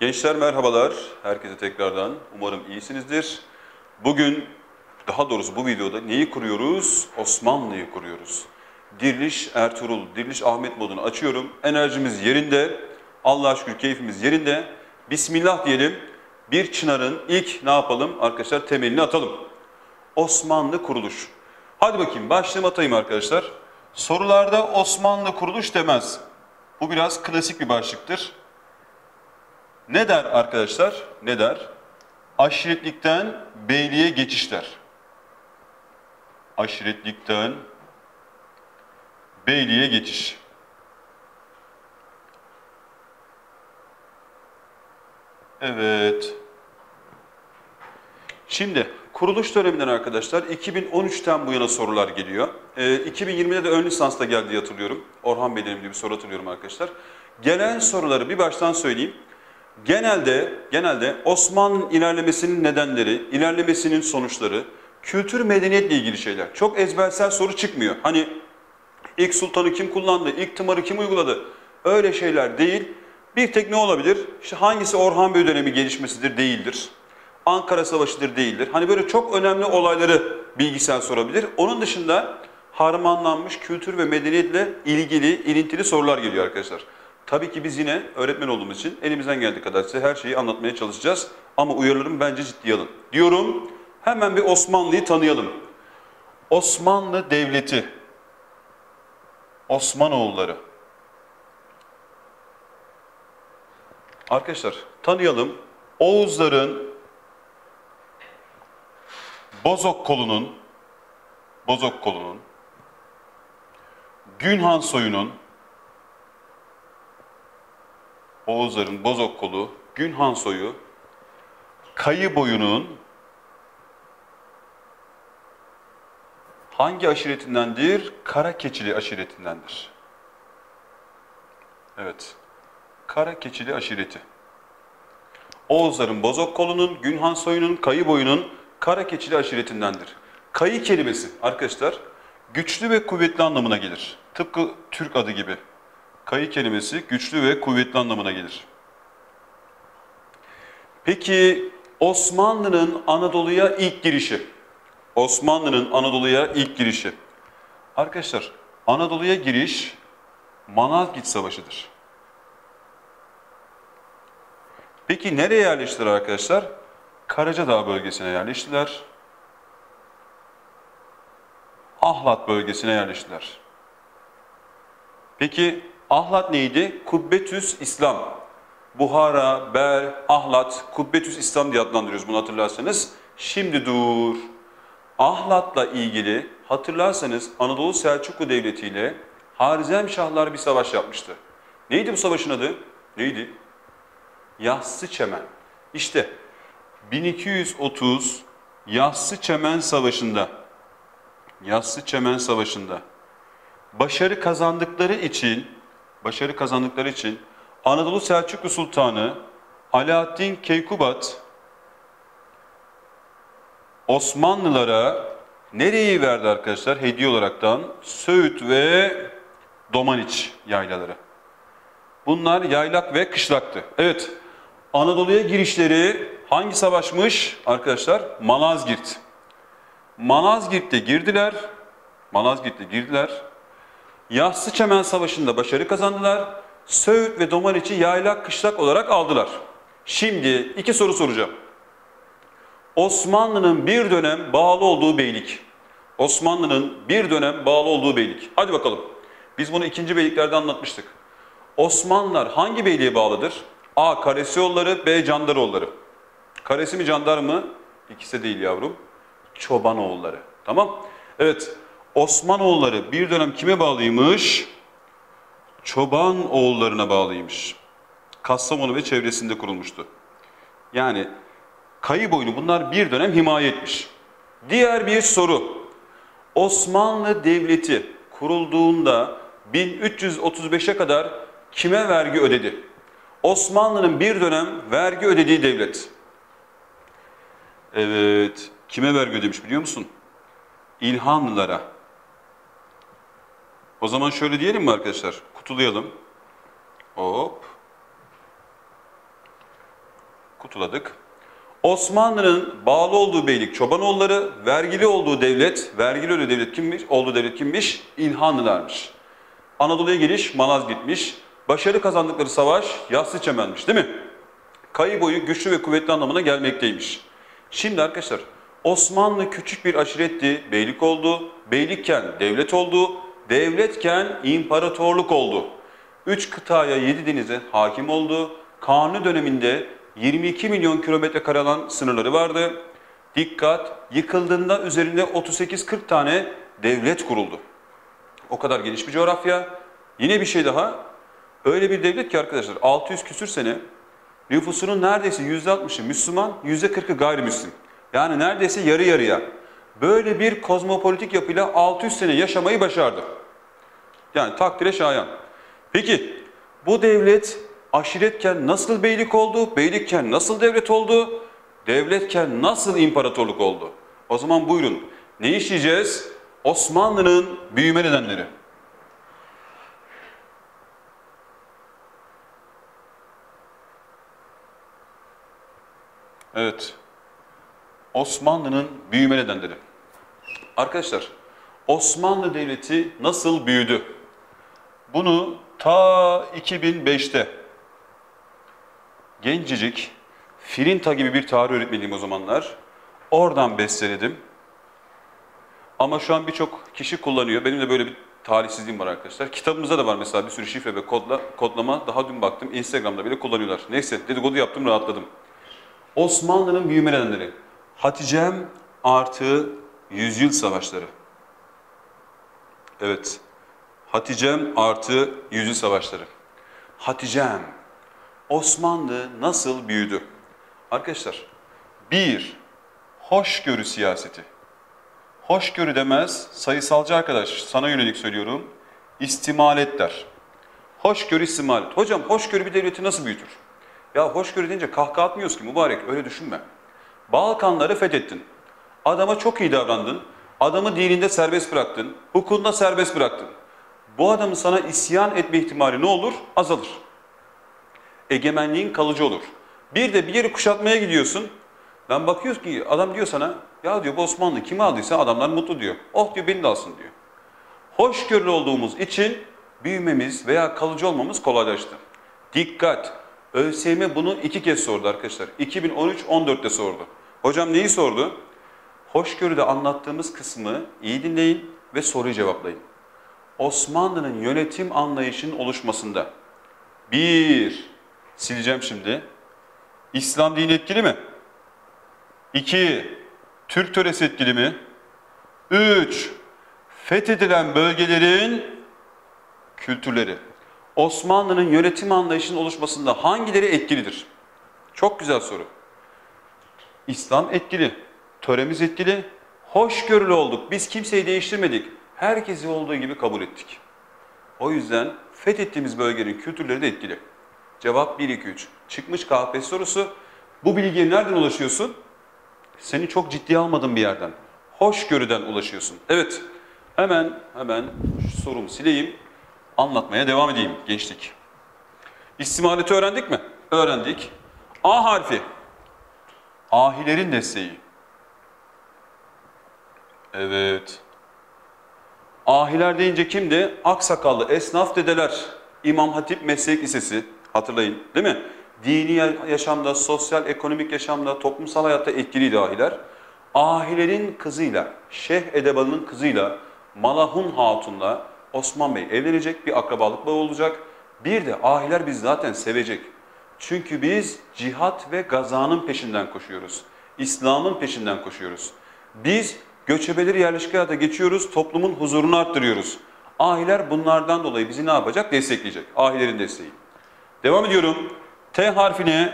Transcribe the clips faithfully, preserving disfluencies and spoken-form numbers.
Gençler merhabalar. Herkese tekrardan. Umarım iyisinizdir. Bugün, daha doğrusu bu videoda neyi kuruyoruz? Osmanlı'yı kuruyoruz. Diriliş Ertuğrul, Diriliş Ahmet modunu açıyorum. Enerjimiz yerinde. Allah'a şükür keyfimiz yerinde. Bismillah diyelim. Bir çınarın ilk ne yapalım? Arkadaşlar temelini atalım. Osmanlı kuruluş. Hadi bakayım başlığımı atayım arkadaşlar. Sorularda Osmanlı kuruluş demez. Bu biraz klasik bir başlıktır. Ne der arkadaşlar? Ne der? Aşiretlikten beyliğe geçiş der. Aşiretlikten beyliğe geçiş. Evet. Şimdi kuruluş döneminden arkadaşlar iki bin on üçten bu yana sorular geliyor. Ee, iki bin yirmide de ön lisansla geldiği hatırlıyorum. Orhan Bey diye bir soru hatırlıyorum arkadaşlar. Gelen soruları bir baştan söyleyeyim. Genelde, genelde Osmanlı'nın ilerlemesinin nedenleri, ilerlemesinin sonuçları, kültür medeniyetle ilgili şeyler. Çok ezbersel soru çıkmıyor. Hani ilk sultanı kim kullandı, ilk tımarı kim uyguladı? Öyle şeyler değil. Bir tek ne olabilir? İşte hangisi Orhan Bey dönemi gelişmesidir, değildir. Ankara Savaşı'dır, değildir. Hani böyle çok önemli olayları bilgisel sorabilir. Onun dışında harmanlanmış kültür ve medeniyetle ilgili, ilintili sorular geliyor arkadaşlar. Tabii ki biz yine öğretmen olduğumuz için elimizden geldiği kadar size her şeyi anlatmaya çalışacağız. Ama uyarılarımı bence ciddiye alın. Diyorum, hemen bir Osmanlı'yı tanıyalım. Osmanlı Devleti, Osmanoğulları. Arkadaşlar tanıyalım. Oğuzların Bozok kolunun, Bozok kolunun, Günhan soyunun, Oğuzların Bozok kolu, Günhan soyu, Kayı boyunun hangi aşiretindendir? Karakeçili aşiretindendir. Evet, Karakeçili aşireti. Oğuzların Bozok kolunun, Günhan soyunun, Kayı boyunun Karakeçili aşiretindendir. Kayı kelimesi arkadaşlar güçlü ve kuvvetli anlamına gelir. Tıpkı Türk adı gibi. Kayı kelimesi güçlü ve kuvvetli anlamına gelir. Peki Osmanlı'nın Anadolu'ya ilk girişi. Osmanlı'nın Anadolu'ya ilk girişi. Arkadaşlar Anadolu'ya giriş Malazgirt Savaşı'dır. Peki nereye yerleştiler arkadaşlar? Karacadağ bölgesine yerleştiler. Ahlat bölgesine yerleştiler. Peki Ahlat neydi? Kubbetüs İslam. Buhara, Ber, Ahlat, Kubbetüs İslam diye adlandırıyoruz bunu hatırlarsanız. Şimdi dur. Ahlat'la ilgili hatırlarsanız Anadolu Selçuklu Devleti ile Harizemşahlar bir savaş yapmıştı. Neydi bu savaşın adı? Neydi? Yassıçemen. İşte bin iki yüz otuz Yassıçemen Savaşı'nda Yassıçemen Savaşı'nda başarı kazandıkları için başarı kazandıkları için Anadolu Selçuklu Sultanı Alaaddin Keykubat Osmanlılara nereyi verdi arkadaşlar? Hediye olaraktan Söğüt ve Domaniç yaylaları. Bunlar yaylak ve kışlaktı. Evet, Anadolu'ya girişleri hangi savaşmış arkadaşlar? Malazgirt. Malazgirt'te girdiler. Malazgirt'te girdiler. Yassıçemen Savaşı'nda başarı kazandılar. Söğüt ve Domaniç'i yaylak kışlak olarak aldılar. Şimdi iki soru soracağım. Osmanlı'nın bir dönem bağlı olduğu beylik. Osmanlı'nın bir dönem bağlı olduğu beylik. Hadi bakalım. Biz bunu ikinci beyliklerde anlatmıştık. Osmanlılar hangi beyliğe bağlıdır? A. Karesioğulları, B. Candaroğulları. Karesi mi candar mı? İkisi de değil yavrum. Çobanoğulları. Tamam. Evet. Osmanoğulları bir dönem kime bağlıymış? Çoban oğullarına bağlıymış. Kastamonu ve çevresinde kurulmuştu. Yani Kayı boyunu bunlar bir dönem himaye etmiş. Diğer bir soru. Osmanlı Devleti kurulduğunda bin üç yüz otuz beşe kadar kime vergi ödedi? Osmanlı'nın bir dönem vergi ödediği devlet. Evet, kime vergi ödemiş biliyor musun? İlhanlılara. O zaman şöyle diyelim mi arkadaşlar? Kutulayalım. Hop. Kutuladık. Osmanlı'nın bağlı olduğu beylik Çobanoğulları, vergili olduğu devlet, vergili olduğu devlet kimmiş? Olduğu devlet kimmiş? İlhanlılarmış. Anadolu'ya geliş Malazgirt'miş. Başarı kazandıkları savaş Yassıçemen'miş, değil mi? Kayı boyu güçlü ve kuvvetli anlamına gelmekteymiş. Şimdi arkadaşlar Osmanlı küçük bir aşiretti, beylik oldu. Beylikken devlet oldu. Devletken imparatorluk oldu. Üç kıtaya, yedi denize hakim oldu. Kanuni döneminde yirmi iki milyon kilometre kare alan sınırları vardı. Dikkat, yıkıldığında üzerinde otuz sekiz kırk tane devlet kuruldu. O kadar geniş bir coğrafya. Yine bir şey daha, öyle bir devlet ki arkadaşlar altı yüz küsür sene nüfusunun neredeyse yüzde altmışı Müslüman, yüzde kırkı gayrimüslim. Yani neredeyse yarı yarıya. Böyle bir kozmopolitik yapıyla altı yüz sene yaşamayı başardı. Yani takdire şayan. Peki bu devlet aşiretken nasıl beylik oldu? Beylikken nasıl devlet oldu? Devletken nasıl imparatorluk oldu? O zaman buyurun. Ne işleyeceğiz? Osmanlı'nın büyüme nedenleri. Evet. Osmanlı'nın büyüme nedenleri. Arkadaşlar, Osmanlı Devleti nasıl büyüdü? Bunu ta iki bin beşte gencecik Firinta gibi bir tarih öğretmeniyim o zamanlar. Oradan besteledim. Ama şu an birçok kişi kullanıyor. Benim de böyle bir talihsizliğim var arkadaşlar. Kitabımızda da var mesela bir sürü şifre ve kodla, kodlama. Daha dün baktım Instagram'da bile kullanıyorlar. Neyse dedikodu yaptım, rahatladım. Osmanlı'nın büyüme nedenleri. Hatice'm artı yüzyıl savaşları. Evet. Hatice'm artı yüzyıl savaşları. Hatice'm. Osmanlı nasıl büyüdü? Arkadaşlar, bir, hoşgörü siyaseti. Hoşgörü demez, sayısalcı arkadaş, sana yönelik söylüyorum, istimalet der. Hoşgörü, istimalet. Hocam hoşgörü bir devleti nasıl büyütür? Ya hoşgörü deyince kahkaha atmıyoruz ki mübarek, öyle düşünme. Balkanları fethettin. Adama çok iyi davrandın. Adamı dininde serbest bıraktın. Hukukunda serbest bıraktın. Bu adamın sana isyan etme ihtimali ne olur? Azalır. Egemenliğin kalıcı olur. Bir de bir yeri kuşatmaya gidiyorsun. Ben bakıyoruz ki adam diyor sana, ya diyor bu Osmanlı kimi aldıysa adamlar mutlu diyor. Oh diyor beni de alsın diyor. Hoşgörülü olduğumuz için büyümemiz veya kalıcı olmamız kolaylaştı. Dikkat! ÖSYM bunu iki kez sordu arkadaşlar. iki bin on üç on dörtte sordu. Hocam neyi sordu? Hoşgörüde anlattığımız kısmı iyi dinleyin ve soruyu cevaplayın. Osmanlı'nın yönetim anlayışının oluşmasında bir, sileceğim şimdi, İslam dini etkili mi? İki, Türk töresi etkili mi? Üç, fethedilen bölgelerin kültürleri. Osmanlı'nın yönetim anlayışının oluşmasında hangileri etkilidir? Çok güzel soru. İslam etkili, töremiz etkili, hoşgörülü olduk. Biz kimseyi değiştirmedik. Herkesi olduğu gibi kabul ettik. O yüzden fethettiğimiz bölgenin kültürleri de etkili. Cevap bir, iki, üç. Çıkmış K P S S sorusu. Bu bilgiye nereden ulaşıyorsun? Seni çok ciddiye almadığın bir yerden. Hoşgörüden ulaşıyorsun. Evet, hemen hemen şu sorumu sileyim. Anlatmaya devam edeyim gençlik. İstimaleti öğrendik mi? Öğrendik. A harfi. Ahilerin desteği. Evet. Ahiler deyince kimdi? Aksakallı esnaf dedeler. İmam Hatip Meslek Lisesi. Hatırlayın değil mi? Dini yaşamda, sosyal, ekonomik yaşamda, toplumsal hayatta etkiliydi ahiler. Ahilerin kızıyla, Şeyh Edebalı'nın kızıyla, Malahun Hatun'la Osman Bey evlenecek, bir akrabalık bağı olacak. Bir de ahiler biz zaten sevecek. Çünkü biz cihat ve gazanın peşinden koşuyoruz. İslam'ın peşinden koşuyoruz. Biz göçebeleri yerleşik hayata geçiyoruz, toplumun huzurunu arttırıyoruz. Ahiler bunlardan dolayı bizi ne yapacak? Destekleyecek. Ahilerin desteği. Devam ediyorum. T harfine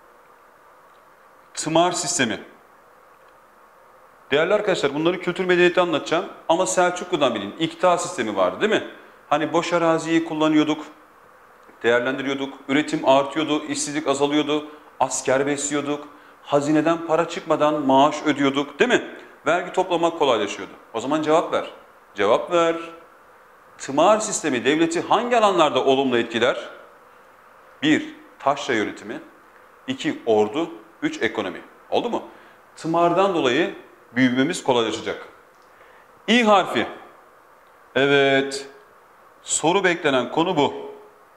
tımar sistemi. Değerli arkadaşlar bunları kültür medeniyeti anlatacağım ama Selçuklu'dan bilin. İkta sistemi vardı değil mi? Hani boş araziyi kullanıyorduk, değerlendiriyorduk, üretim artıyordu, işsizlik azalıyordu, asker besliyorduk, hazineden para çıkmadan maaş ödüyorduk değil mi? Vergi toplamak kolaylaşıyordu. O zaman cevap ver. Cevap ver. Tımar sistemi devleti hangi alanlarda olumlu etkiler? Bir, taşra yönetimi. iki ordu, üç ekonomi. Oldu mu? Tımardan dolayı büyümemiz kolaylaşacak. İ harfi. Evet. Soru beklenen konu bu.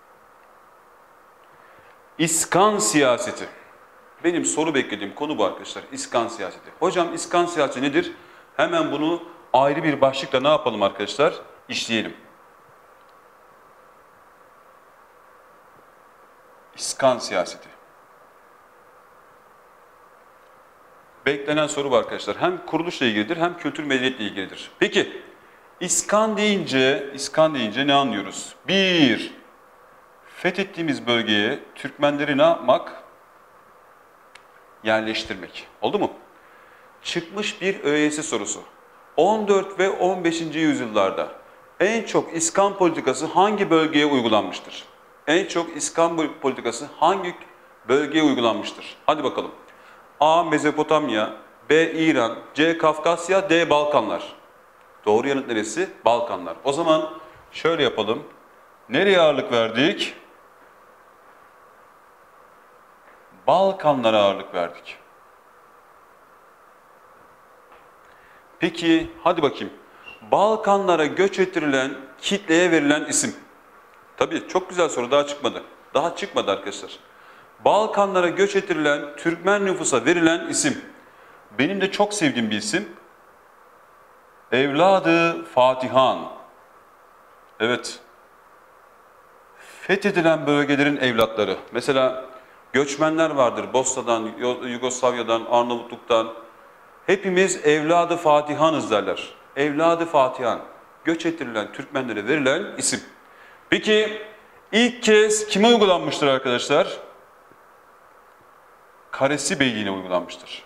İskan siyaseti. Benim soru beklediğim konu bu arkadaşlar. İskan siyaseti. Hocam iskan siyaseti nedir? Hemen bunu ayrı bir başlıkla ne yapalım arkadaşlar? İşleyelim. İskan siyaseti. Beklenen soru bu arkadaşlar. Hem kuruluşla ilgilidir hem kültür medeniyetle ilgilidir. Peki İskan deyince, İskan deyince ne anlıyoruz? Bir, fethettiğimiz bölgeye Türkmenleri ne yapmak? Yerleştirmek. Oldu mu? Çıkmış bir ÖYS sorusu. on dört ve on beşinci yüzyıllarda en çok İskan politikası hangi bölgeye uygulanmıştır? En çok İskan politikası hangi bölgeye uygulanmıştır? Hadi bakalım. A. Mezopotamya, B. İran, C. Kafkasya, D. Balkanlar. Doğru yanıt neresi? Balkanlar. O zaman şöyle yapalım. Nereye ağırlık verdik? Balkanlara ağırlık verdik. Peki hadi bakayım. Balkanlara göç ettirilen kitleye verilen isim. Tabii çok güzel soru, daha çıkmadı. Daha çıkmadı arkadaşlar. Balkanlara göç ettirilen Türkmen nüfusa verilen isim. Benim de çok sevdiğim bir isim. Evladı Fatihan. Evet. Fethedilen bölgelerin evlatları. Mesela göçmenler vardır. Bosna'dan, Yugoslavya'dan, Arnavutluk'tan. Hepimiz evladı Fatihan'ız derler. Evladı Fatihan. Göç ettirilen Türkmenlere verilen isim. Peki ilk kez kime uygulanmıştır arkadaşlar? Karesi Beyliği'ne uygulanmıştır.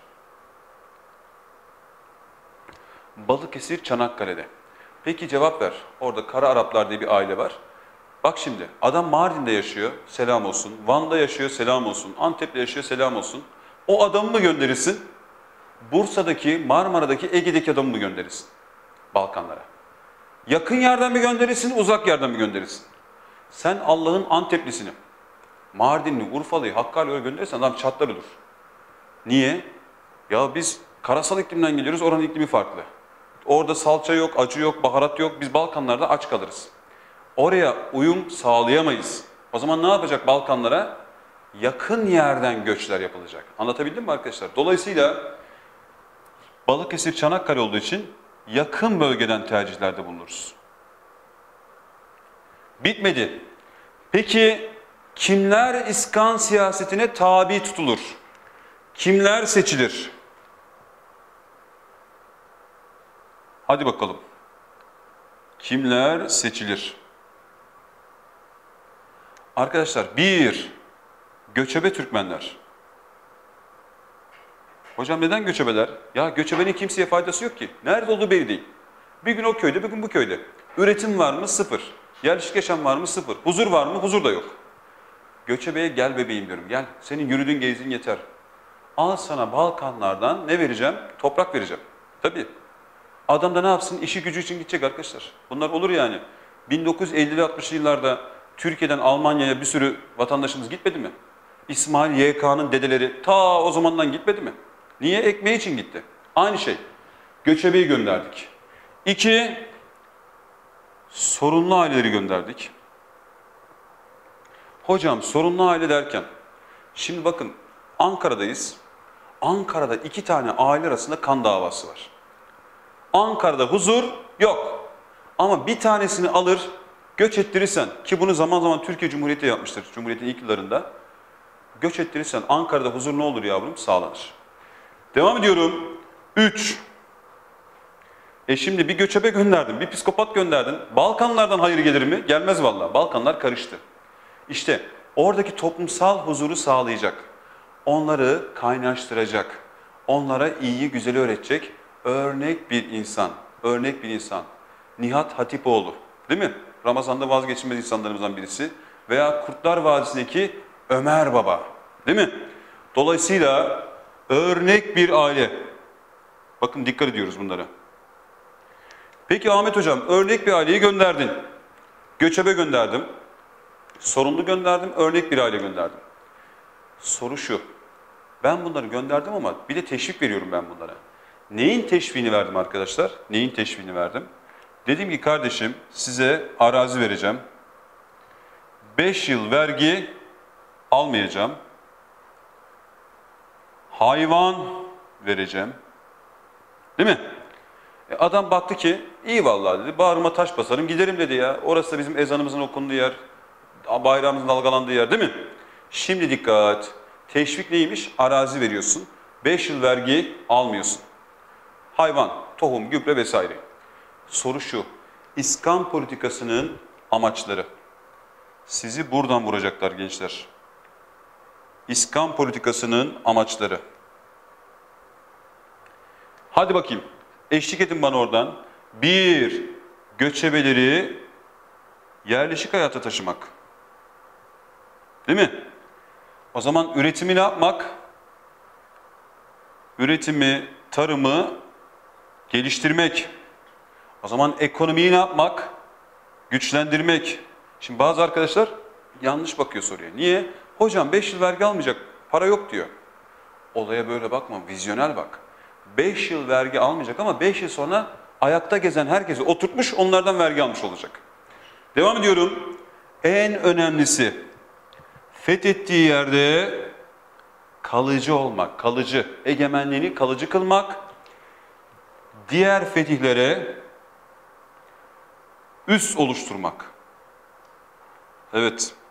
Balıkesir, Çanakkale'de. Peki cevap ver. Orada Kara Araplar diye bir aile var. Bak şimdi adam Mardin'de yaşıyor, selam olsun. Van'da yaşıyor, selam olsun. Antep'te yaşıyor, selam olsun. O adamı mı gönderirsin? Bursa'daki, Marmara'daki, Ege'deki adamı mı gönderirsin? Balkanlara. Yakın yerden mi gönderirsin, uzak yerden mi gönderirsin? Sen Allah'ın Anteplisini, Mardinli, Urfalı'yı, Hakkari'ye öyle gönderirsen adam çatlar olur. Niye? Ya biz karasal iklimden geliyoruz, oranın iklimi farklı. Orada salça yok, acı yok, baharat yok. Biz Balkanlarda aç kalırız. Oraya uyum sağlayamayız. O zaman ne yapacak Balkanlara? Yakın yerden göçler yapılacak. Anlatabildim mi arkadaşlar? Dolayısıyla Balıkesir, Çanakkale olduğu için yakın bölgeden tercihlerde bulunuruz. Bitmedi. Peki kimler iskan siyasetine tabi tutulur? Kimler seçilir? Hadi bakalım. Kimler seçilir? Arkadaşlar bir, göçebe Türkmenler. Hocam neden göçebeler? Ya göçebenin kimseye faydası yok ki. Nerede olduğu belli değil. Bir gün o köyde, bir gün bu köyde. Üretim var mı? Sıfır. Yerleşik yaşam var mı? Sıfır. Huzur var mı? Huzur da yok. Göçebeye gel bebeğim diyorum. Gel. Senin yürüdüğün gezdiğin yeter. Al sana Balkanlardan ne vereceğim? Toprak vereceğim. Tabii. Adam da ne yapsın? İşi gücü için gidecek arkadaşlar. Bunlar olur yani. bin dokuz yüz ellili altmışlı yıllarda Türkiye'den Almanya'ya bir sürü vatandaşımız gitmedi mi? İsmail Y K'nın dedeleri ta o zamandan gitmedi mi? Niye? Ekmeği için gitti. Aynı şey. Göçebeyi gönderdik. İki, sorunlu aileleri gönderdik. Hocam sorunlu aile derken, şimdi bakın Ankara'dayız. Ankara'da iki tane aile arasında kan davası var. Ankara'da huzur yok. Ama bir tanesini alır, göç ettirirsen, ki bunu zaman zaman Türkiye Cumhuriyeti yapmıştır, Cumhuriyet'in ilk yıllarında. Göç ettirirsen Ankara'da huzur ne olur yavrum? Sağlanır. Devam ediyorum. Üç. E şimdi bir göçebe gönderdin, bir psikopat gönderdin. Balkanlardan hayır gelir mi? Gelmez vallahi. Balkanlar karıştı. İşte oradaki toplumsal huzuru sağlayacak. Onları kaynaştıracak. Onlara iyiyi güzeli öğretecek. Örnek bir insan. Örnek bir insan. Nihat Hatipoğlu. Değil mi? Ramazan'da vazgeçilmez insanlarımızdan birisi. Veya Kurtlar Vadisi'ndeki Ömer Baba. Değil mi? Dolayısıyla örnek bir aile. Bakın dikkat ediyoruz bunlara. Peki Ahmet Hocam, örnek bir aileyi gönderdin. Göçebe gönderdim. Sorunlu gönderdim, örnek bir aile gönderdim. Soru şu. Ben bunları gönderdim ama bir de teşvik veriyorum ben bunlara. Neyin teşviğini verdim arkadaşlar? Neyin teşviğini verdim? Dedim ki kardeşim size arazi vereceğim. beş yıl vergi almayacağım. Hayvan vereceğim. Değil mi? E adam baktı ki iyi vallahi dedi. Bağrıma taş basarım giderim dedi ya. Orası da bizim ezanımızın okunduğu yer. Bayrağımızın dalgalandığı yer değil mi? Şimdi dikkat. Teşvik neymiş? Arazi veriyorsun. beş yıl vergi almıyorsun. Hayvan, tohum, gübre vesaire. Soru şu. İskan politikasının amaçları. Sizi buradan vuracaklar gençler. İskan politikasının amaçları. Hadi bakayım. Eşlik edin bana oradan. Bir, göçebeleri yerleşik hayata taşımak. Değil mi? O zaman üretimi ne yapmak? Üretimi, tarımı geliştirmek. O zaman ekonomiyi ne yapmak? Güçlendirmek. Şimdi bazı arkadaşlar yanlış bakıyor soruya. Niye? Hocam beş yıl vergi almayacak, para yok diyor. Olaya böyle bakma, vizyoner bak. beş yıl vergi almayacak ama beş yıl sonra ayakta gezen herkesi oturtmuş, onlardan vergi almış olacak. Devam ediyorum. En önemlisi, fethettiği yerde kalıcı olmak, kalıcı, egemenliğini kalıcı kılmak, diğer fetihlere üs oluşturmak. Evet.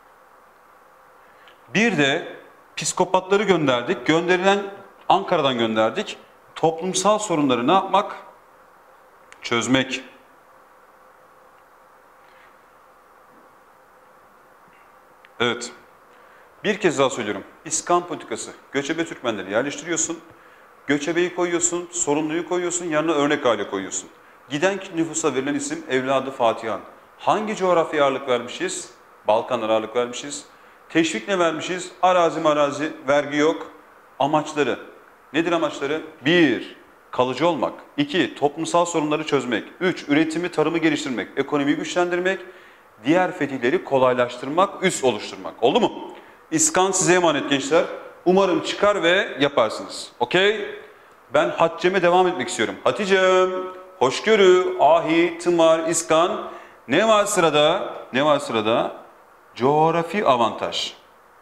Bir de psikopatları gönderdik. Gönderilen Ankara'dan gönderdik. Toplumsal sorunları ne yapmak? Çözmek. Evet. Bir kez daha söylüyorum. İskan politikası. Göçebe Türkmenleri yerleştiriyorsun. Göçebeyi koyuyorsun, sorumluyu koyuyorsun, yanına örnek aile koyuyorsun. Giden nüfusa verilen isim evladı Fatihan. Hangi coğrafyaya ağırlık vermişiz? Balkanlara ağırlık vermişiz. Teşvik ne vermişiz? Arazi marazi, vergi yok. Amaçları. Nedir amaçları? Bir, kalıcı olmak. İki, toplumsal sorunları çözmek. Üç, üretimi, tarımı geliştirmek. Ekonomiyi güçlendirmek. Diğer fetihleri kolaylaştırmak, üs oluşturmak. Oldu mu? İskan size emanet gençler. Umarım çıkar ve yaparsınız. Okey? Ben Hatice'me devam etmek istiyorum. Hatice'm, hoşgörü, ahi, tımar, iskan. Ne var sırada? Ne var sırada? Coğrafi avantaj.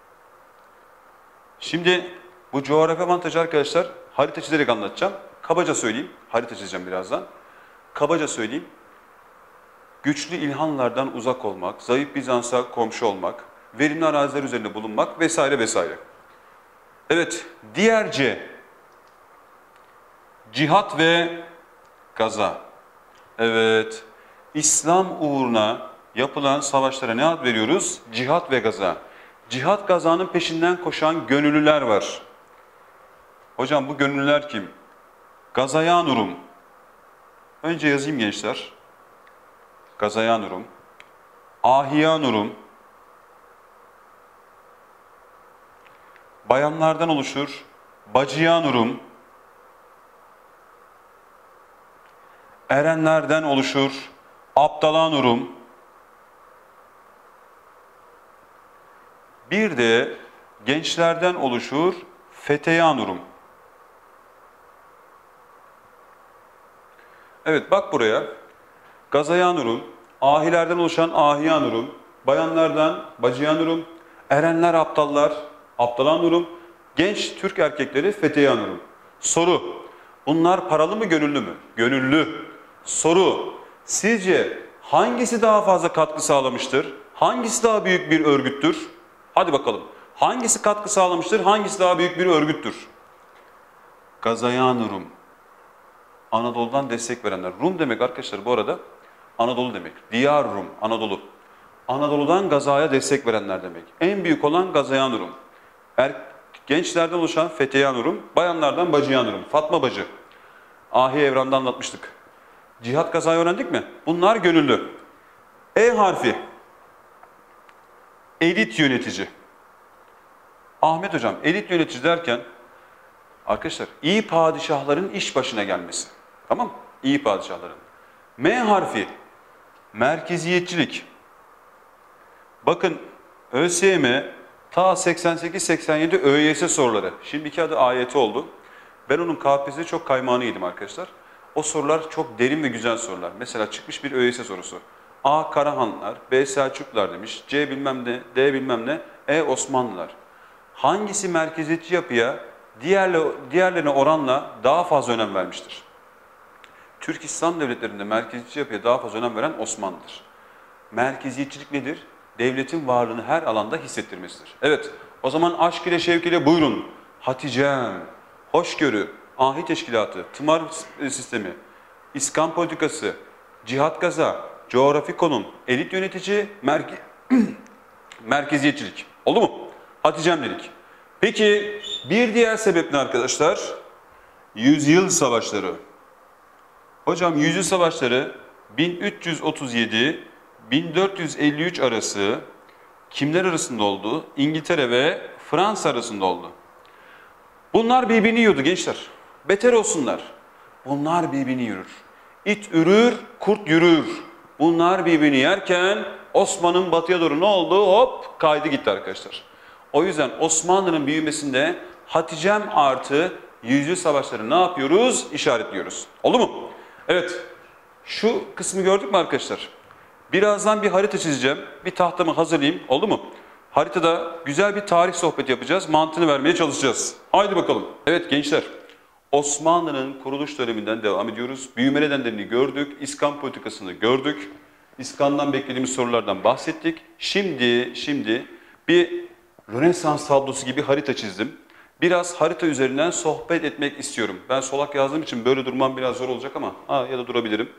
Şimdi bu coğrafi avantajı arkadaşlar harita çizerek anlatacağım. Kabaca söyleyeyim. Harita çizeceğim birazdan. Kabaca söyleyeyim. Güçlü İlhanlardan uzak olmak, zayıf Bizans'a komşu olmak, verimli araziler üzerinde bulunmak vesaire vesaire. Evet, diğer C. Cihat ve gaza. Evet, İslam uğruna yapılan savaşlara ne ad veriyoruz? Cihat ve gaza. Cihat gazanın peşinden koşan gönüllüler var. Hocam bu gönüllüler kim? Gazayanurum. Önce yazayım gençler. Gazayanurum. Ahiyanurum. Bayanlardan oluşur. Bacıyanurum. Erenlerden oluşur. Aptalanurum. Bir de gençlerden oluşur. Feteyanurum. Evet bak buraya. Gazayanurum, ahilerden oluşan ahiyanurum, bayanlardan bacıyanurum, erenler aptallar, aptalanurum, genç Türk erkekleri feteyanurum. Soru, bunlar paralı mı gönüllü mü? Gönüllü. Soru, sizce hangisi daha fazla katkı sağlamıştır? Hangisi daha büyük bir örgüttür? Hadi bakalım. Hangisi katkı sağlamıştır? Hangisi daha büyük bir örgüttür? Gazayanurum. Anadolu'dan destek verenler. Rum demek arkadaşlar bu arada Anadolu demek. Diyar Rum, Anadolu. Anadolu'dan gazaya destek verenler demek. En büyük olan Gazayanurum. Er, gençlerden oluşan Feteyanurum, bayanlardan Bacıyanurum. Fatma Bacı. Ahi Evran'da anlatmıştık. Cihat gazayı öğrendik mi? Bunlar gönüllü. E harfi. Elit yönetici. Ahmet hocam elit yönetici derken arkadaşlar iyi padişahların iş başına gelmesi. Tamam mı? İyi padişahların. M harfi. Merkeziyetçilik. Bakın ÖSYM Ta seksen sekiz seksen yedi ÖYS soruları. Şimdiki adı A Y T oldu. Ben onun K P S S'de çok kaymağını yedim arkadaşlar. O sorular çok derin ve güzel sorular. Mesela çıkmış bir ÖYS sorusu. A. Karahanlılar, B. Selçuklular demiş, C bilmem ne, D bilmem ne, E. Osmanlılar. Hangisi merkeziyetçi yapıya diğerle, diğerlerine oranla daha fazla önem vermiştir? Türk İslam devletlerinde merkeziyetçi yapıya daha fazla önem veren Osmanlı'dır. Merkeziyetçilik nedir? Devletin varlığını her alanda hissettirmesidir. Evet, o zaman aşk ile şevk ile buyurun. Hatice'm, hoşgörü, ahi teşkilatı, tımar sistemi, İskan politikası, cihat gaza, coğrafi konum, elit yönetici, merke merkeziyetçilik. Oldu mu? Hatice'm dedik. Peki bir diğer sebep ne arkadaşlar? Yüzyıl savaşları. Hocam yüzyıl savaşları bin üç yüz otuz yedi bin dört yüz elli üç arası kimler arasında oldu? İngiltere ve Fransa arasında oldu. Bunlar birbirini yiyordu gençler. Beter olsunlar. Bunlar birbirini yürür. İt ürür, kurt yürür. Bunlar birbirini yerken Osman'ın batıya doğru ne oldu? Hop kaydı gitti arkadaşlar. O yüzden Osmanlı'nın büyümesinde Hatice'm artı yüzyıl savaşları ne yapıyoruz? İşaretliyoruz. Oldu mu? Evet. Şu kısmı gördük mü arkadaşlar? Birazdan bir harita çizeceğim. Bir tahtamı hazırlayayım. Oldu mu? Haritada güzel bir tarih sohbeti yapacağız. Mantığını vermeye çalışacağız. Haydi bakalım. Evet gençler. Osmanlı'nın kuruluş döneminden devam ediyoruz. Büyüme nedenlerini gördük. İskan politikasını gördük. İskan'dan beklediğimiz sorulardan bahsettik. Şimdi, şimdi bir Rönesans tablosu gibi harita çizdim. Biraz harita üzerinden sohbet etmek istiyorum. Ben solak yazdığım için böyle durmam biraz zor olacak ama ha, ya da durabilirim.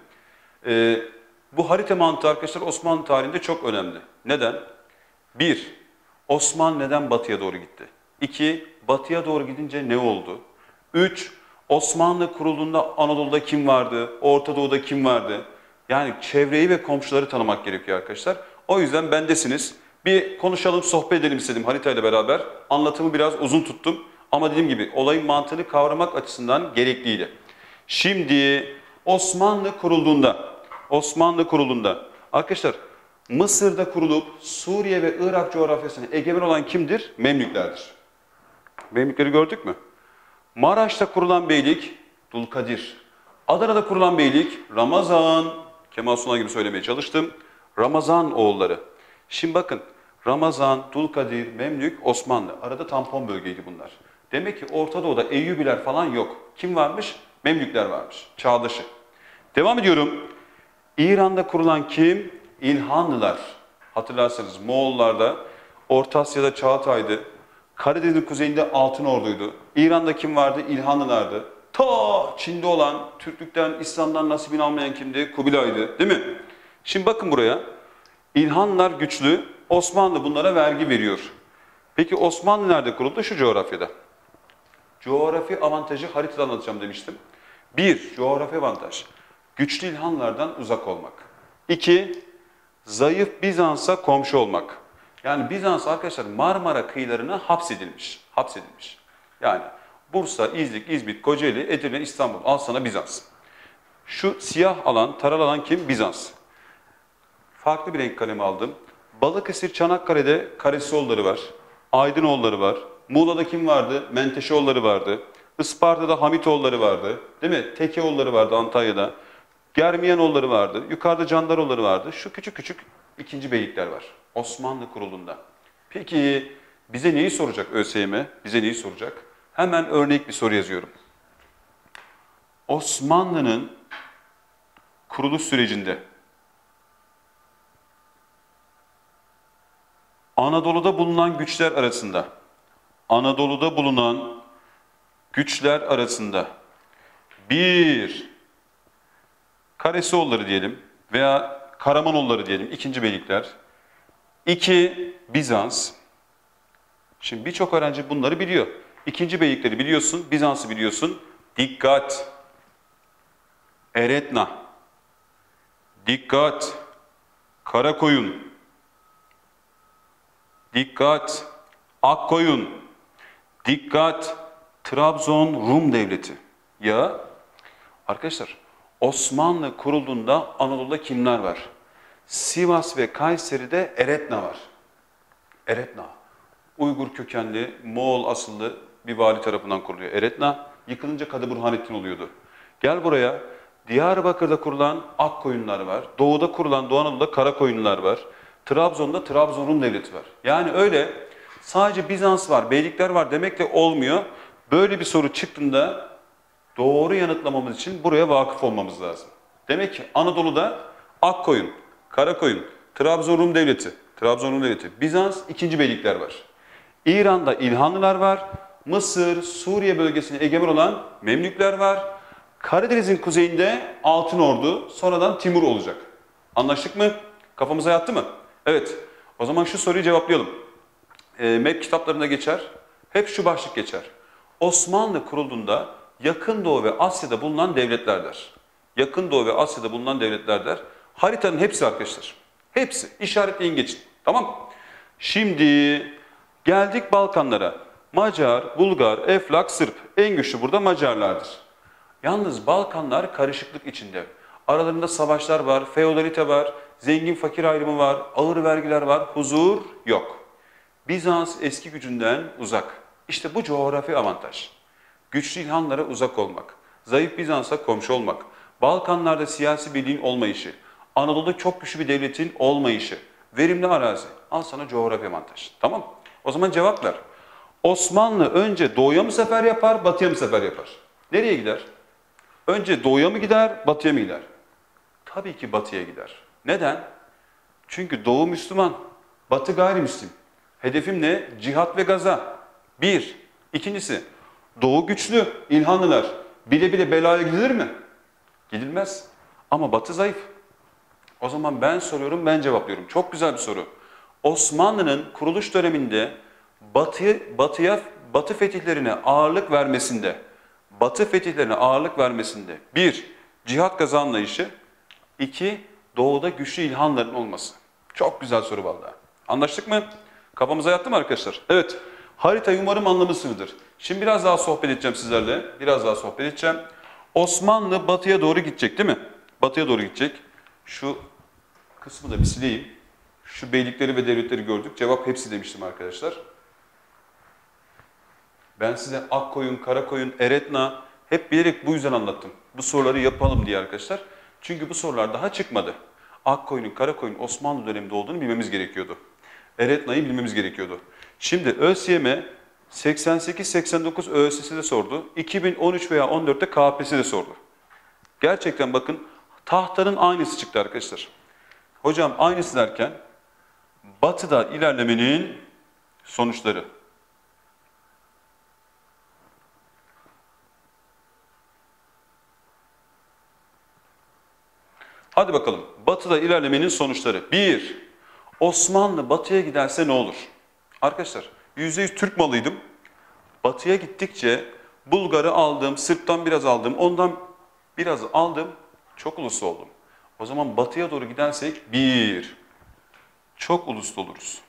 Ee, bu harita mantığı arkadaşlar Osmanlı tarihinde çok önemli. Neden? Bir, Osmanlı neden batıya doğru gitti? İki, batıya doğru gidince ne oldu? Üç, Osmanlı kurulduğunda Anadolu'da kim vardı? Orta Doğu'da kim vardı? Yani çevreyi ve komşuları tanımak gerekiyor arkadaşlar. O yüzden bendesiniz. Bir konuşalım, sohbet edelim istedim haritayla beraber. Anlatımı biraz uzun tuttum. Ama dediğim gibi olayın mantığını kavramak açısından gerekliydi. Şimdi Osmanlı kurulduğunda, Osmanlı kurulduğunda arkadaşlar Mısır'da kurulup Suriye ve Irak coğrafyasına egemen olan kimdir? Memlüklerdir. Memlükleri gördük mü? Maraş'ta kurulan beylik Dulkadir. Adana'da kurulan beylik Ramazan. Kemal Sunal gibi söylemeye çalıştım. Ramazan oğulları. Şimdi bakın Ramazan, Dulkadir, Memlük, Osmanlı. Arada tampon bölgeydi bunlar. Demek ki Orta Doğu'da Eyyubiler falan yok. Kim varmış? Memlükler varmış. Çağdaşı. Devam ediyorum. İran'da kurulan kim? İlhanlılar. Hatırlarsanız Moğollar'da, Orta Asya'da Çağatay'dı. Karadeniz'in kuzeyinde Altınordu'ydu. İran'da kim vardı? İlhanlılardı. Ta Çin'de olan, Türklükten, İslam'dan nasibini almayan kimdi? Kubilay'dı. Değil mi? Şimdi bakın buraya. İlhanlılar güçlü. Osmanlı bunlara vergi veriyor. Peki Osmanlı nerede kuruldu? Şu coğrafyada. Coğrafi avantajı haritada anlatacağım demiştim. Bir, coğrafi avantaj. Güçlü İlhanlılardan uzak olmak. İki, zayıf Bizans'a komşu olmak. Yani Bizans arkadaşlar Marmara kıyılarına hapsedilmiş. Hapsedilmiş. Yani Bursa, İznik, İzmit, Kocaeli, Edirne, İstanbul. Al sana Bizans. Şu siyah alan, taral alan kim? Bizans. Farklı bir renk kalemi aldım. Balıkesir, Çanakkale'de Karesioğulları var. Aydınoğulları var. Muğla'da kim vardı? Menteşeoğulları vardı. Isparta'da Hamitoğulları vardı. Değil mi? Tekeoğulları vardı Antalya'da. Germiyanoğulları vardı. Yukarıda Candaroğulları vardı. Şu küçük küçük ikinci beylikler var. Osmanlı kurulunda. Peki bize neyi soracak ÖSYM? Bize neyi soracak? Hemen örnek bir soru yazıyorum. Osmanlı'nın kuruluş sürecinde Anadolu'da bulunan güçler arasında Anadolu'da bulunan güçler arasında bir Karesioğulları diyelim veya Karamanoğulları diyelim ikinci beylikler. İki Bizans. Şimdi birçok öğrenci bunları biliyor. İkinci beylikleri biliyorsun, Bizans'ı biliyorsun. Dikkat! Eretna. Dikkat! Karakoyun. Dikkat! Akkoyun. Dikkat! Trabzon Rum Devleti. Ya arkadaşlar Osmanlı kurulduğunda Anadolu'da kimler var? Sivas ve Kayseri'de Eretna var. Eretna. Uygur kökenli, Moğol asıllı bir vali tarafından kuruluyor. Eretna yıkılınca Kadı Burhanettin oluyordu. Gel buraya. Diyarbakır'da kurulan Akkoyunlar var. Doğu'da kurulan Doğu Anadolu'da Karakoyunlar var. Trabzon'da Trabzon Rum Devleti var. Yani öyle sadece Bizans var, beylikler var demekle olmuyor. Böyle bir soru çıktığında doğru yanıtlamamız için buraya vakıf olmamız lazım. Demek ki Anadolu'da Akkoyun, Karakoyun, Trabzon Rum Devleti, Trabzon Rum Devleti, Bizans ikinci beylikler var. İran'da İlhanlılar var. Mısır, Suriye bölgesine egemen olan Memlükler var. Karadeniz'in kuzeyinde Altınordu, sonradan Timur olacak. Anlaştık mı? Kafamıza yattı mı? Evet. O zaman şu soruyu cevaplayalım. E, M E P kitaplarında geçer. Hep şu başlık geçer. Osmanlı kurulduğunda Yakın Doğu ve Asya'da bulunan devletlerdir. Yakın Doğu ve Asya'da bulunan devletlerdir. Haritanın hepsi arkadaşlar. Hepsi. İşaretleyin geçin. Tamam. Şimdi geldik Balkanlara. Macar, Bulgar, Eflak, Sırp. En güçlü burada Macarlardır. Yalnız Balkanlar karışıklık içinde. Aralarında savaşlar var, feodalite var, zengin fakir ayrımı var, ağır vergiler var, huzur yok. Bizans eski gücünden uzak. İşte bu coğrafi avantaj. Güçlü İlhanlara uzak olmak, zayıf Bizans'a komşu olmak, Balkanlarda siyasi birliğin olmayışı, Anadolu'da çok güçlü bir devletin olmayışı, verimli arazi. Al sana coğrafi avantaj. Tamam. O zaman cevap ver. Osmanlı önce doğuya mı sefer yapar, batıya mı sefer yapar? Nereye gider? Önce doğuya mı gider, batıya mı gider? Tabii ki batıya gider. Neden? Çünkü doğu Müslüman, batı gayrimüslim. Hedefim ne? Cihat ve gaza. Bir. İkincisi, doğu güçlü, İlhanlılar. Bile bile belaya gidilir mi? Gidilmez. Ama batı zayıf. O zaman ben soruyorum, ben cevaplıyorum. Çok güzel bir soru. Osmanlı'nın kuruluş döneminde batıya, batıya, batı fetihlerine ağırlık vermesinde, batı fetihlerine ağırlık vermesinde bir, cihat gaza anlayışı, iki, doğuda güçlü İlhanların olması. Çok güzel soru vallahi. Anlaştık mı? Kafamıza yattı mı arkadaşlar? Evet. Haritayı umarım anlamışsınızdır. Şimdi biraz daha sohbet edeceğim sizlerle. Biraz daha sohbet edeceğim. Osmanlı batıya doğru gidecek değil mi? Batıya doğru gidecek. Şu kısmı da bir sileyim. Şu beylikleri ve devletleri gördük. Cevap hepsi demiştim arkadaşlar. Ben size Akkoyun, Karakoyun, Eretna hep bilerek bu yüzden anlattım. Bu soruları yapalım diye arkadaşlar. Çünkü bu sorular daha çıkmadı. Akkoyun'un, Karakoyun Osmanlı döneminde olduğunu bilmemiz gerekiyordu. Eretna'yı bilmemiz gerekiyordu. Şimdi ÖSYM seksen sekiz seksen dokuz ÖSS'de sordu. iki bin on üç veya on dörtte K P S S'de sordu. Gerçekten bakın tahtanın aynısı çıktı arkadaşlar. Hocam aynısı derken batıda ilerlemenin sonuçları. Hadi bakalım. Batıda ilerlemenin sonuçları. Bir, Osmanlı batıya giderse ne olur? Arkadaşlar yüzde yüz Türk malıydım. Batıya gittikçe Bulgar'ı aldım, Sırp'tan biraz aldım, ondan biraz aldım, çok uluslu oldum. O zaman batıya doğru gidersek bir, çok uluslu oluruz.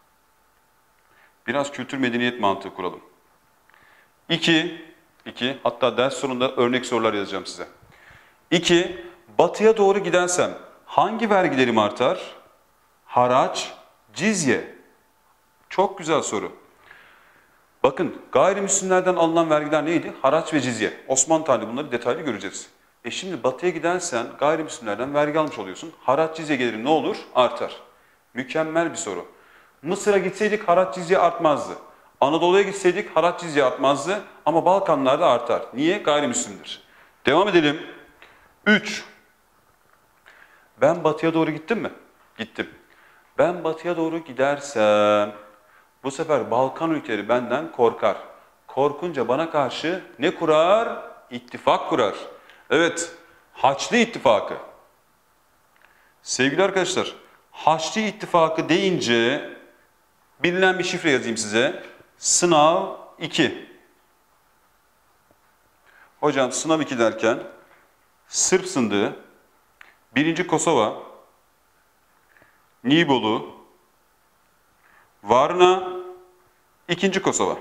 Biraz kültür medeniyet mantığı kuralım. İki, iki, hatta ders sonunda örnek sorular yazacağım size. İki, batıya doğru gidersem hangi vergilerim artar? Haraç, cizye. Çok güzel soru. Bakın gayrimüslimlerden alınan vergiler neydi? Haraç ve cizye. Osmanlı tarihinde bunları detaylı göreceğiz. E şimdi batıya gidersen gayrimüslimlerden vergi almış oluyorsun. Haraç cizye gelirin ne olur? Artar. Mükemmel bir soru. Mısır'a gitseydik haraç cizye artmazdı. Anadolu'ya gitseydik haraç cizye artmazdı. Ama Balkanlarda artar. Niye? Gayrimüslimdir. Devam edelim. Üç. Ben batıya doğru gittim mi? Gittim. Ben batıya doğru gidersem bu sefer Balkan ülkeleri benden korkar. Korkunca bana karşı ne kurar? İttifak kurar. Evet, Haçlı İttifakı. Sevgili arkadaşlar, Haçlı İttifakı deyince bilinen bir şifre yazayım size. Sınav iki. Hocam sınav iki derken Sırp Sındığı, birinci Kosova, Nibolu, Varna, ikinci Kosova.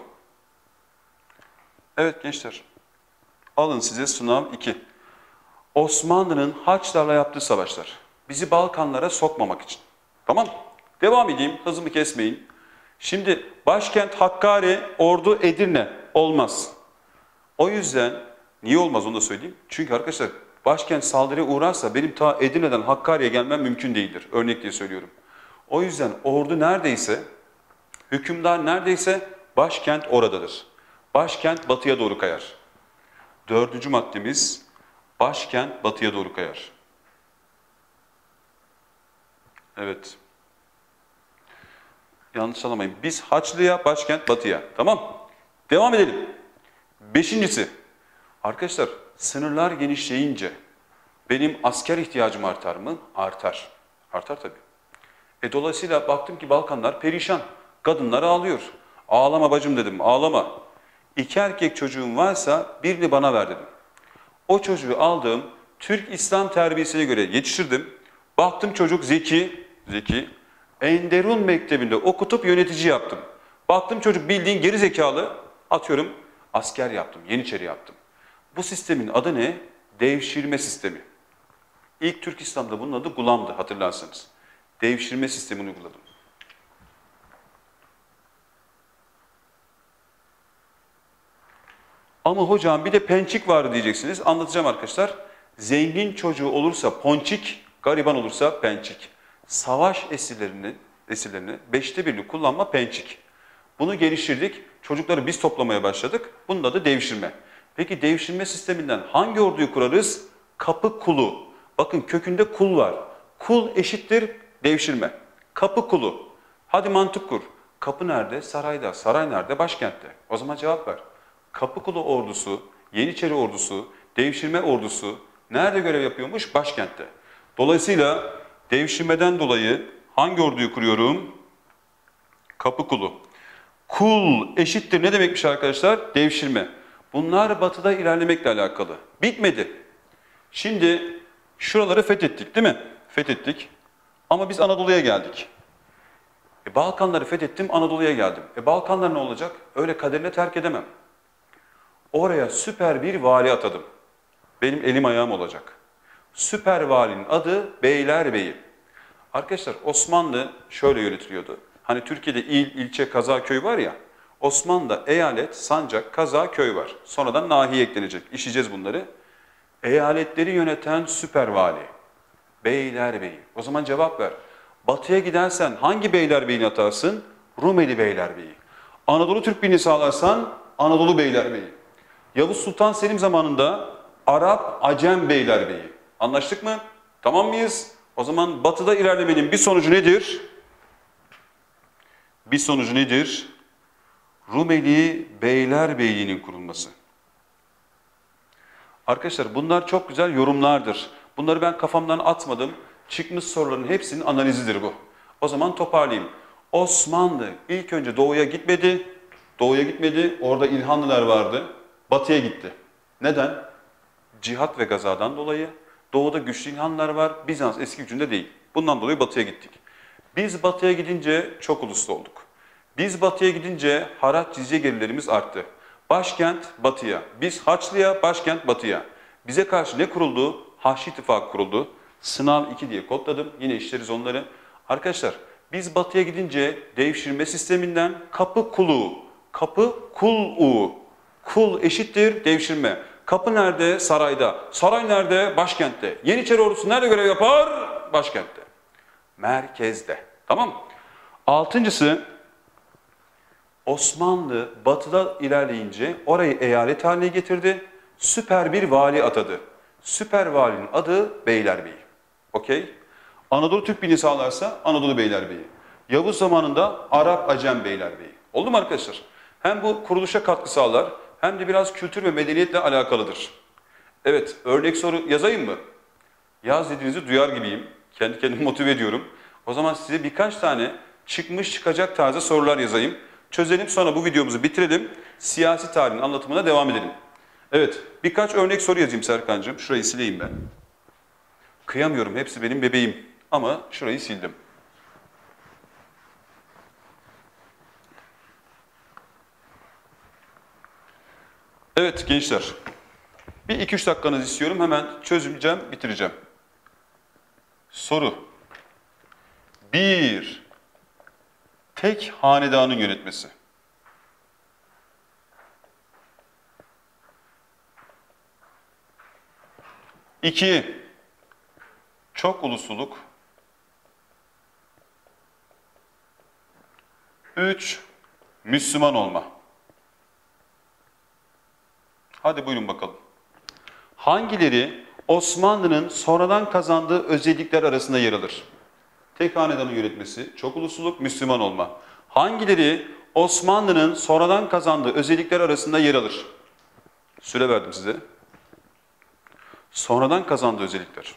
Evet gençler, alın size sınav iki. Osmanlı'nın Haçlarla yaptığı savaşlar. Bizi Balkanlara sokmamak için. Tamam. Devam edeyim, hızımı kesmeyin. Şimdi başkent Hakkari, Ordu, Edirne olmaz. O yüzden niye olmaz onu da söyleyeyim. Çünkü arkadaşlar başkent saldırıya uğrarsa benim ta Edirne'den Hakkari'ye gelmem mümkün değildir. Örnek diye söylüyorum. O yüzden ordu neredeyse, hükümdar neredeyse başkent oradadır. Başkent batıya doğru kayar. Dördüncü maddemiz başkent batıya doğru kayar. Evet. Yanlış anlamayın. Biz Haçlı'ya, başkent batıya. Tamam. Devam edelim. Beşincisi. Arkadaşlar sınırlar genişleyince benim asker ihtiyacım artar mı? Artar. Artar tabii. E dolayısıyla baktım ki Balkanlar perişan. Kadınlar ağlıyor. Ağlama bacım dedim, ağlama. İki erkek çocuğum varsa birini bana ver dedim. O çocuğu aldım, Türk İslam terbiyesine göre yetiştirdim. Baktım çocuk zeki, zeki. Enderun Mektebi'nde okutup yönetici yaptım. Baktım çocuk bildiğin geri zekalı, atıyorum asker yaptım, Yeniçeri yaptım. Bu sistemin adı ne? Devşirme sistemi. İlk Türk İslam'da bunun adı gulamdı hatırlarsanız. Devşirme sistemini uyguladım. Ama hocam bir de pençik vardı diyeceksiniz. Anlatacağım arkadaşlar. Zengin çocuğu olursa ponçik, gariban olursa pençik. Savaş esirlerinin, esirlerini beşte birini kullanma pençik. Bunu geliştirdik. Çocukları biz toplamaya başladık. Bunun adı devşirme. Peki devşirme sisteminden hangi orduyu kurarız? Kapı kulu. Bakın kökünde kul var. Kul eşittir devşirme. Kapı kulu. Hadi mantık kur. Kapı nerede? Sarayda. Saray nerede? Başkentte. O zaman cevap ver. Kapıkulu ordusu, Yeniçeri ordusu, devşirme ordusu nerede görev yapıyormuş? Başkentte. Dolayısıyla devşirmeden dolayı hangi orduyu kuruyorum? Kapıkulu. Kul eşittir ne demekmiş arkadaşlar? Devşirme. Bunlar batıda ilerlemekle alakalı. Bitmedi. Şimdi şuraları fethettik değil mi? Fethettik. Ama biz Anadolu'ya geldik. E, Balkanları fethettim, Anadolu'ya geldim. E, Balkanlar ne olacak? Öyle kaderine terk edemem. Oraya süper bir vali atadım. Benim elim ayağım olacak. Süper valinin adı Beylerbeyi. Arkadaşlar Osmanlı şöyle yönetiliyordu. Hani Türkiye'de il, ilçe, kaza, köy var ya. Osmanlı'da eyalet, sancak, kaza, köy var. Sonradan nahiye eklenecek. İşleyeceğiz bunları. Eyaletleri yöneten süper vali. Beylerbeyi. O zaman cevap ver. Batıya gidersen hangi Beylerbeyi'ni atarsın? Rumeli Beylerbeyi. Anadolu Türk Birliği'ni sağlarsan Anadolu Beylerbeyi. Yavuz Sultan Selim zamanında Arap Acem Beylerbeyi. Anlaştık mı? Tamam mıyız? O zaman batıda ilerlemenin bir sonucu nedir? Bir sonucu nedir? Rumeli Beylerbeyi'nin kurulması. Arkadaşlar bunlar çok güzel yorumlardır. Bunları ben kafamdan atmadım. Çıkmış soruların hepsinin analizidir bu. O zaman toparlayayım. Osmanlı ilk önce doğuya gitmedi. Doğuya gitmedi. Orada İlhanlılar vardı. Batıya gitti. Neden? Cihat ve gazadan dolayı. Doğuda güçlü İlhanlılar var. Bizans eski gücünde değil. Bundan dolayı batıya gittik. Biz batıya gidince çok uluslu olduk. Biz batıya gidince haraç cizye gelirlerimiz arttı. Başkent batıya. Biz Haçlı'ya, başkent batıya. Bize karşı ne kuruldu? Haçlı İttifakı kuruldu. Sınav iki diye kodladım. Yine işleriz onları. Arkadaşlar biz batıya gidince devşirme sisteminden kapı kulu, kapı kul-u. Kul eşittir devşirme. Kapı nerede? Sarayda. Saray nerede? Başkentte. Yeniçeri ordusu nerede görev yapar? Başkentte. Merkezde. Tamam mı? Altıncısı, Osmanlı batıda ilerleyince orayı eyalet haline getirdi. Süper bir vali atadı. Süper valinin adı Beylerbeyi. Okey? Anadolu Türk Birliği sağlarsa Anadolu Beylerbeyi. Yavuz zamanında Arap Acem Beylerbeyi. Oldu mu arkadaşlar? Hem bu kuruluşa katkı sağlar hem de biraz kültür ve medeniyetle alakalıdır. Evet, örnek soru yazayım mı? Yaz dediğinizi duyar gibiyim. Kendi kendimi motive ediyorum. O zaman size birkaç tane çıkmış çıkacak tarzı sorular yazayım. Çözelim, sonra bu videomuzu bitirelim. Siyasi tarihin anlatımına devam edelim. Evet, birkaç örnek soru yazayım Serkan'cığım. Şurayı sileyim ben. Kıyamıyorum, hepsi benim bebeğim. Ama şurayı sildim. Evet gençler, bir iki üç dakikanızı istiyorum. Hemen çözümleyeceğim, bitireceğim. Soru. Bir. tek hanedanın yönetmesi. İki, çok ulusluluk. Üç, Müslüman olma. Hadi buyurun bakalım. Hangileri Osmanlı'nın sonradan kazandığı özellikler arasında yer alır? Tek hanedanın yönetmesi, çok ulusluluk, Müslüman olma. Hangileri Osmanlı'nın sonradan kazandığı özellikler arasında yer alır? Süre verdim size. Sonradan kazandığı özellikler.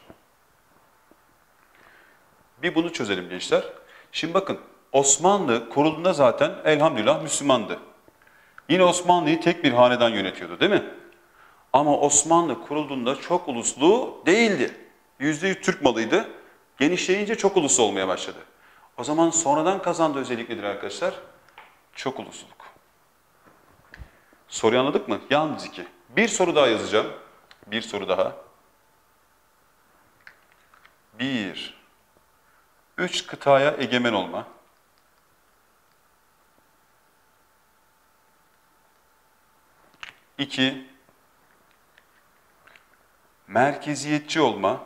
Bir bunu çözelim gençler. Şimdi bakın, Osmanlı kurulduğunda zaten elhamdülillah Müslümandı. Yine Osmanlı'yı tek bir hanedan yönetiyordu, değil mi? Ama Osmanlı kurulduğunda çok uluslu değildi. Yüzde yüz Türk malıydı. Genişleyince çok uluslu olmaya başladı. O zaman sonradan kazandığı özellik nedir arkadaşlar? Çok ulusluluk. Soruyu anladık mı? Yalnız iki. Bir soru daha yazacağım. Bir soru daha. Bir. Üç kıtaya egemen olma. İki. Merkeziyetçi olma.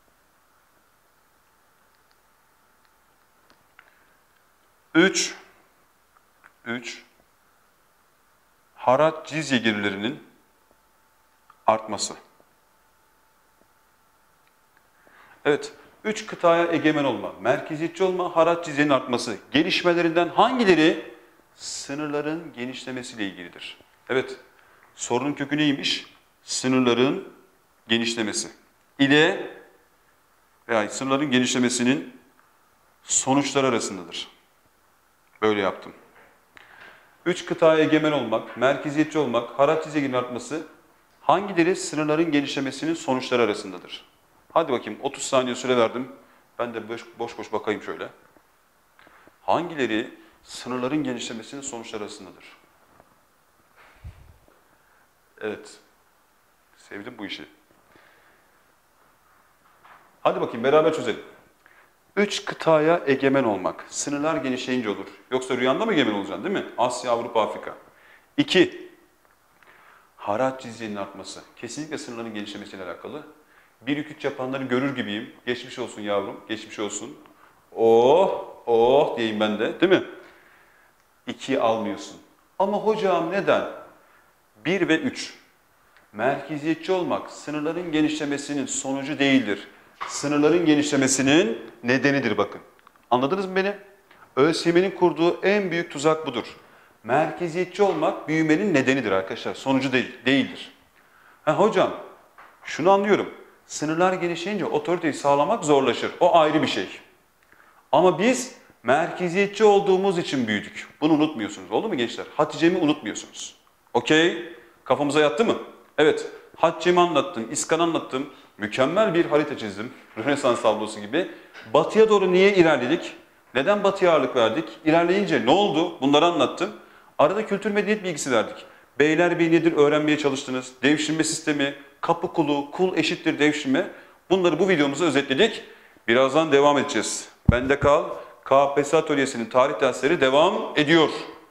Üç. Üç. Haraç cizye gelirlerinin artması. Evet. Üç kıtaya egemen olma, merkeziyetçi olma, haraç cizyenin artması. Gelişmelerinden hangileri sınırların genişlemesiyle ilgilidir? Evet. Sorunun kökü neymiş? Sınırların genişlemesi ile veya sınırların genişlemesinin sonuçları arasındadır. Böyle yaptım. Üç kıtaya egemen olmak, merkeziyetçi olmak, haraç cizyenin artması hangileri sınırların genişlemesinin sonuçları arasındadır? Hadi bakayım, otuz saniye süre verdim. Ben de boş boş, boş bakayım şöyle. Hangileri sınırların genişlemesinin sonuçları arasındadır? Evet. Sevdim bu işi. Hadi bakayım beraber çözelim. Üç kıtaya egemen olmak. Sınırlar genişleyince olur. Yoksa rüyanda mı egemen olacaksın, değil mi? Asya, Avrupa, Afrika. İki. Haraç cizyenin artması. Kesinlikle sınırların genişlemesiyle alakalı. Bir yük üç yapanları görür gibiyim. Geçmiş olsun yavrum, geçmiş olsun. Oh, oh diyeyim ben de, değil mi? İkiyi almıyorsun. Ama hocam neden? Bir ve üç. Merkeziyetçi olmak sınırların genişlemesinin sonucu değildir. Sınırların genişlemesinin nedenidir bakın. Anladınız mı beni? ÖSYM'nin kurduğu en büyük tuzak budur. Merkeziyetçi olmak büyümenin nedenidir arkadaşlar. Sonucu değil, değildir. Ha, hocam şunu anlıyorum. Sınırlar genişleyince otoriteyi sağlamak zorlaşır. O ayrı bir şey. Ama biz merkeziyetçi olduğumuz için büyüdük. Bunu unutmuyorsunuz. Oldu mu gençler? Hatice'mi unutmuyorsunuz. Okey. Kafamıza yattı mı? Evet. Hatice'mi anlattım, İskan'ı anlattım. Mükemmel bir harita çizdim. Rönesans tablosu gibi. Batıya doğru niye ilerledik? Neden batıya ağırlık verdik? İlerleyince ne oldu? Bunları anlattım. Arada kültür medeniyet bilgisi verdik. Beylerbeyi nedir öğrenmeye çalıştınız. Devşirme sistemi, kapı kulu, kul eşittir devşirme. Bunları bu videomuzda özetledik. Birazdan devam edeceğiz. Bende kal. K P S S Atölyesi'nin tarih dersleri devam ediyor.